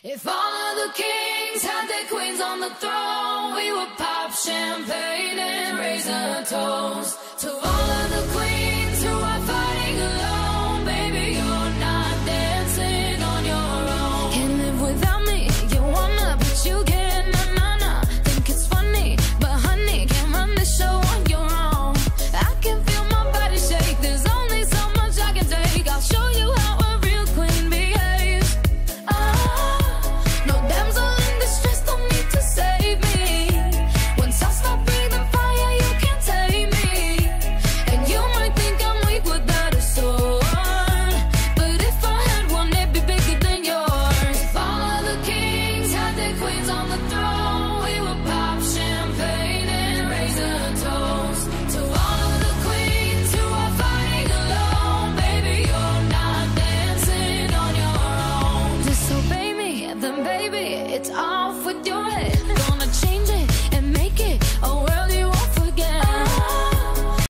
If all of the kings had their queens on the throne, we would pop champagne and raise a toast to all of the queens who are fighting alone. Baby, you're not dancing on your own. Can't live without me, you wanna, but you can't, nah. Think it's funny, but honey, can't run the show on your own. I can feel my body shake, there's only so much I can take. I'll show you how a real queen behaves. No damsel in distress, don't need to save me. Once I stop breathing fire, you can't tame me. And you might think I'm weak without a sword, but if I had one, it'd be bigger than yours. If all of the kings had their queens on the throne, we would pop champagne and raise a toast to all of the queens who are fighting alone. Baby, you're not dancing on your own. Disobey me, then baby, it's off with your head. Gonna